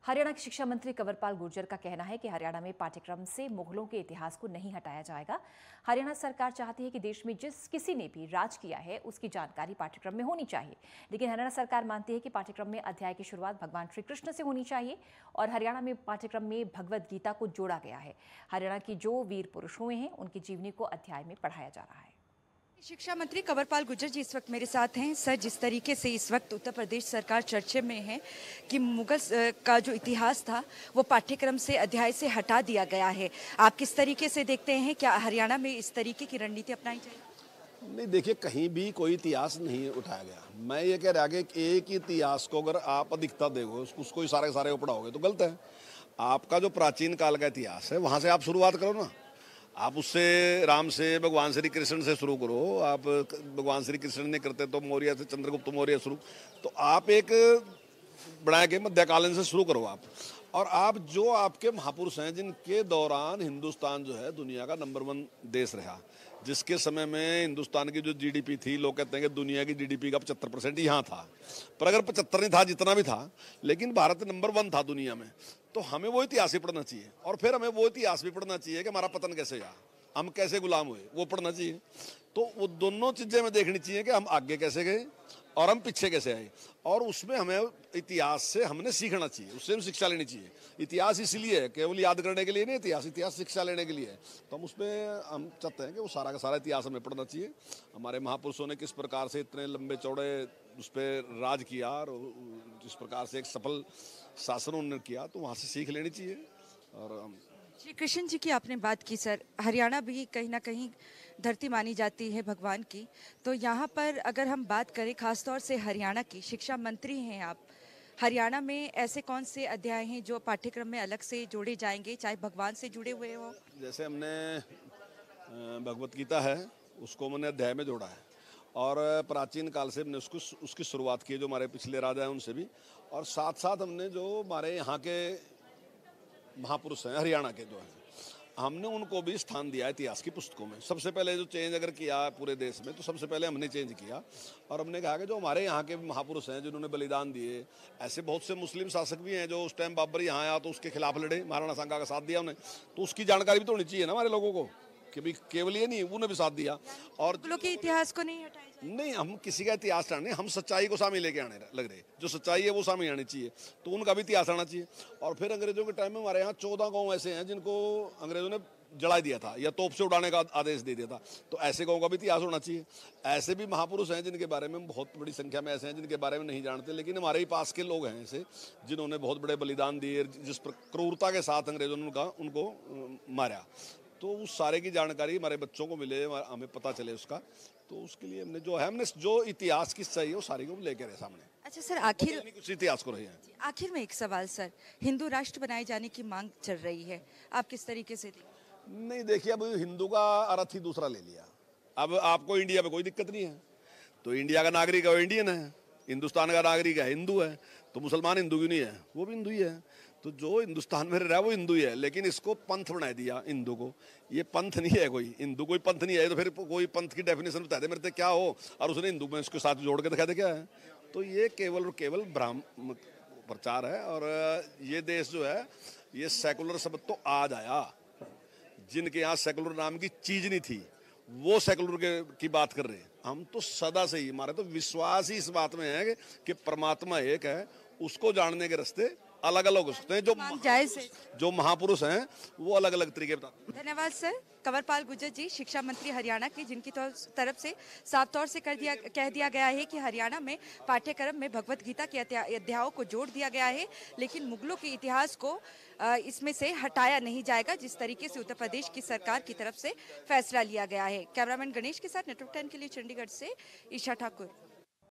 हरियाणा के शिक्षा मंत्री कंवरपाल गुर्जर का कहना है कि हरियाणा में पाठ्यक्रम से मुगलों के इतिहास को नहीं हटाया जाएगा। हरियाणा सरकार चाहती है कि देश में जिस किसी ने भी राज किया है उसकी जानकारी पाठ्यक्रम में होनी चाहिए, लेकिन हरियाणा सरकार मानती है कि पाठ्यक्रम में अध्याय की शुरुआत भगवान श्री कृष्ण से होनी चाहिए और हरियाणा में पाठ्यक्रम में भगवद गीता को जोड़ा गया है। हरियाणा की जो वीर पुरुष हुए हैं उनकी जीवनी को अध्याय में पढ़ाया जा रहा है। शिक्षा मंत्री कंवरपाल गुर्जर जी इस वक्त मेरे साथ हैं। सर, जिस तरीके से इस वक्त उत्तर प्रदेश सरकार चर्चे में है कि मुगल का जो इतिहास था वो पाठ्यक्रम से अध्याय से हटा दिया गया है, आप किस तरीके से देखते हैं? क्या हरियाणा में इस तरीके की रणनीति अपनाई जाए? नहीं, देखिए, कहीं भी कोई इतिहास नहीं उठाया गया। मैं ये कह रहा कि एक ही इतिहास को अगर आप अधिकता दोगे, उसको ही सारे सारे पढ़ाओगे तो गलत है। आपका जो प्राचीन काल का इतिहास है वहाँ से आप शुरुआत करो ना। आप उससे राम से, भगवान श्री कृष्ण से शुरू करो। आप भगवान श्री कृष्ण ने करते तो मौर्य से, चंद्रगुप्त मौर्य शुरू, तो आप एक बना के मध्यकालीन से शुरू करो आप। और आप जो आपके महापुरुष हैं जिनके दौरान हिंदुस्तान जो है दुनिया का नंबर 1 देश रहा, जिसके समय में हिंदुस्तान की जो जीडीपी थी, लोग कहते हैं कि दुनिया की जीडीपी का 75% यहाँ था, पर अगर 75 नहीं था, जितना भी था, लेकिन भारत नंबर 1 था दुनिया में। तो हमें वो इतिहास ही पढ़ना चाहिए और फिर हमें वो इतिहास भी पढ़ना चाहिए कि हमारा पतन कैसे हुआ, हम कैसे गुलाम हुए, वो पढ़ना चाहिए। तो वो दोनों चीज़ें हमें देखनी चाहिए कि हम आगे कैसे गए और हम पीछे कैसे आए, और उसमें हमें इतिहास से हमने सीखना चाहिए, उससे हम शिक्षा लेनी चाहिए। इतिहास इसलिए है, केवल याद करने के लिए नहीं, इतिहास शिक्षा लेने के लिए है। तो हम उसमें हम चाहते हैं कि वो सारा का सारा इतिहास हमें पढ़ना चाहिए। हमारे महापुरुषों ने किस प्रकार से इतने लंबे चौड़े उस पर राज किया और जिस प्रकार से एक सफल शासन उन्होंने किया, तो वहाँ से सीख लेनी चाहिए। और श्री कृष्ण जी की आपने बात की सर, हरियाणा भी कहीं ना कहीं धरती मानी जाती है भगवान की, तो यहाँ पर अगर हम बात करें खासतौर से हरियाणा की, शिक्षा मंत्री हैं आप, हरियाणा में ऐसे कौन से अध्याय हैं जो पाठ्यक्रम में अलग से जोड़े जाएंगे, चाहे भगवान से जुड़े हुए हों? जैसे हमने भगवत गीता है उसको मैंने अध्याय में जोड़ा है, और प्राचीन काल से हमने उसकी शुरुआत की, जो हमारे पिछले राजा हैं उनसे भी, और साथ साथ हमने जो हमारे यहाँ के महापुरुष हैं हरियाणा के जो हैं, हमने उनको भी स्थान दिया इतिहास की पुस्तकों में। सबसे पहले जो चेंज अगर किया पूरे देश में, तो सबसे पहले हमने चेंज किया और हमने कहा कि जो हमारे यहाँ के महापुरुष हैं जिन्होंने बलिदान दिए, ऐसे बहुत से मुस्लिम शासक भी हैं जो उस टाइम बाबर यहाँ आया तो उसके खिलाफ लड़े, महाराणा सांगा का साथ दिया उन्हें, तो उसकी जानकारी भी तो होनी चाहिए ना हमारे लोगों को, कि भाई केवल ये नहीं, उन्होंने भी साथ दिया। और लोग के इतिहास को नहीं हटाया नहीं, हम किसी का इतिहास नहीं, हम सच्चाई को सामने लेके आने लग रहे, जो सच्चाई है वो सामने आनी चाहिए, तो उनका भी इतिहास आना चाहिए। और फिर अंग्रेजों के टाइम में हमारे यहाँ 14 गांव ऐसे हैं जिनको अंग्रेजों ने जला दिया था या तोप से उड़ाने का आदेश दे दिया था, तो ऐसे गाँव का भी इतिहास होना चाहिए। ऐसे भी महापुरुष हैं जिनके बारे में बहुत बड़ी संख्या में ऐसे हैं जिनके बारे में नहीं जानते, लेकिन हमारे ही पास के लोग हैं ऐसे जिन्होंने बहुत बड़े बलिदान दिए, जिस पर क्रूरता के साथ अंग्रेजों ने उनको मारा, तो उस सारे की जानकारी हमारे बच्चों को मिले, हमें पता चले उसका। तो उसके लिए हमने जो इतिहास की सही है वो सारी को लेकर है सामने। अच्छा सर, आखिर कुछ इतिहास को रही है। आखिर में एक सवाल सर, हिंदू राष्ट्र बनाए जाने की मांग चल रही है, आप किस तरीके से देखते? नहीं, देखिए, अब हिंदू का अर्थ ही दूसरा ले लिया। अब आपको इंडिया में कोई दिक्कत नहीं है, तो इंडिया का नागरिक है वो इंडियन है, हिंदुस्तान का नागरिक है हिंदू है, तो मुसलमान हिंदू क्यों नहीं है? वो भी हिंदू ही है। तो जो हिंदुस्तान में रह रहा है वो हिंदू ही है, लेकिन इसको पंथ बना दिया हिंदू को। ये पंथ नहीं है, कोई हिंदू कोई पंथ नहीं है। तो फिर कोई पंथ की डेफिनेशन बता दे मेरे से क्या हो, और उसने हिंदू में इसके साथ जोड़ के दिखा दे क्या है। तो ये केवल और केवल भ्रम प्रचार है। और ये देश जो है ये सेकुलर शब्द तो आज आया, जिनके यहाँ सेकुलर नाम की चीज नहीं थी वो सेकुलर की बात कर रहे हैं। हम तो सदा से ही, हमारा तो विश्वास ही इस बात में है कि परमात्मा एक है, उसको जानने के रास्ते अलग अलग हो सकते हैं। जो महापुरुष हैं वो अलग अलग तरीके बताते हैं। धन्यवाद सर। कंवरपाल गुर्जर जी, शिक्षा मंत्री हरियाणा की, जिनकी तरफ से साफ तौर से कह दिया गया है कि हरियाणा में पाठ्यक्रम में भगवत गीता के अध्यायों को जोड़ दिया गया है, लेकिन मुगलों के इतिहास को इसमें से हटाया नहीं जाएगा, जिस तरीके से उत्तर प्रदेश की सरकार की तरफ से फैसला लिया गया है। कैमरामैन गणेश के साथ नेटवर्क 10 के लिए चंडीगढ़ से ईशा ठाकुर।